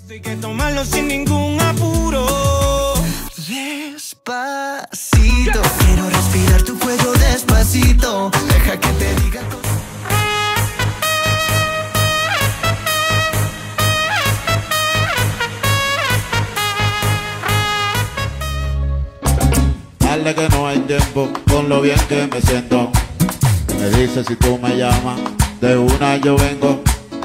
Hay que tomarlo sin ningún apuro. Despacito, quiero respirar tu cuello despacito. Deja que te diga cosas. Dale que no hay tiempo, con lo bien que me siento. Me dice si tú me llamas, de una yo vengo.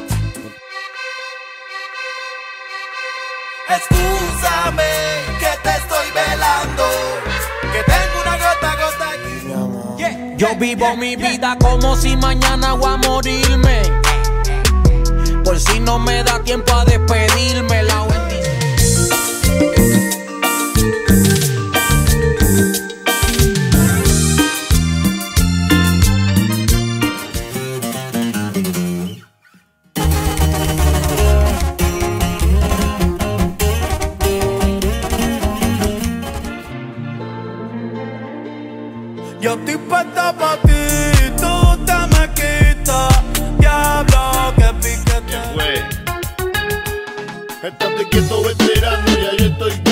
Excúsame que te estoy velando, que tengo una gota aquí. Yeah. Yo vivo mi vida como si mañana voy a morirme. Por si no me da tiempo a despedirme. La Yo estoy puesta pa' ti, tú te me quitas. Diablo, que piquete. Estate quieto, veterano, ya yo estoy